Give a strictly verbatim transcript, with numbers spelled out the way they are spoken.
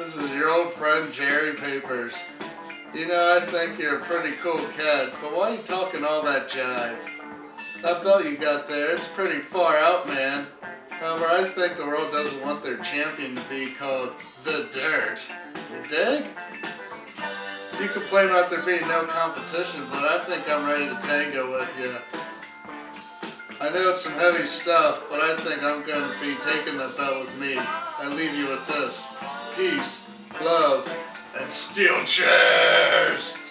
This is your old friend Jerry Papers. You know, I think you're a pretty cool cat, but why are you talking all that jive? That belt you got there, it's pretty far out, man. However, I think the world doesn't want their champion to be called The Dirt. You dig? You complain about there being no competition, but I think I'm ready to tango with you. I know it's some heavy stuff, but I think I'm going to be taking the belt with me. I leave you with this. Peace, love, and steel chairs!